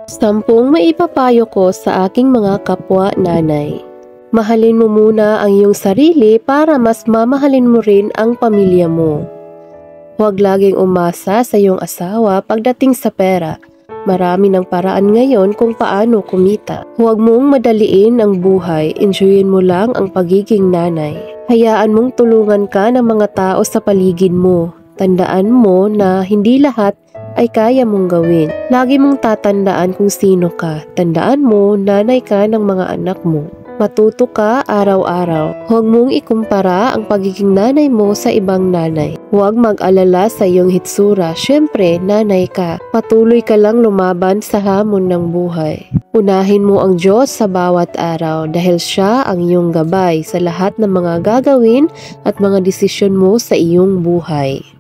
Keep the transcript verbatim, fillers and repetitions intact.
Sampung maipapayo ko sa aking mga kapwa nanay. Mahalin mo muna ang iyong sarili para mas mamahalin mo rin ang pamilya mo. Huwag laging umasa sa iyong asawa pagdating sa pera. Marami ng paraan ngayon kung paano kumita. Huwag mong madaliin ang buhay, enjoyin mo lang ang pagiging nanay. Hayaan mong tulungan ka ng mga tao sa paligid mo. Tandaan mo na hindi lahat ay kaya mong gawin. Lagi mong tatandaan kung sino ka. Tandaan mo, nanay ka ng mga anak mo. Matuto ka araw-araw. Huwag mong ikumpara ang pagiging nanay mo sa ibang nanay. Huwag mag-alala sa iyong hitsura. Siyempre, nanay ka. Patuloy ka lang lumaban sa hamon ng buhay. Unahin mo ang Diyos sa bawat araw dahil Siya ang iyong gabay sa lahat ng mga gagawin at mga desisyon mo sa iyong buhay.